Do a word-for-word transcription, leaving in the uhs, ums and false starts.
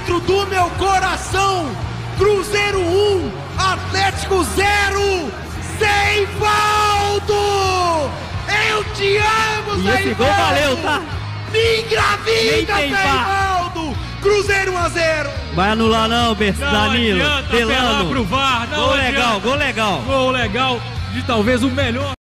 dentro do meu coração. Cruzeiro um, Atlético zero. Seivaldo! Eu te amo, e Seivaldo! Esse gol valeu, tá? Me engravida, Seivaldo! Cruzeiro um a zero. Vai anular não, Berço, Danilo. Não adianta apelar pro V A R. Não Gol adianta. legal, gol legal. Gol legal de talvez o melhor.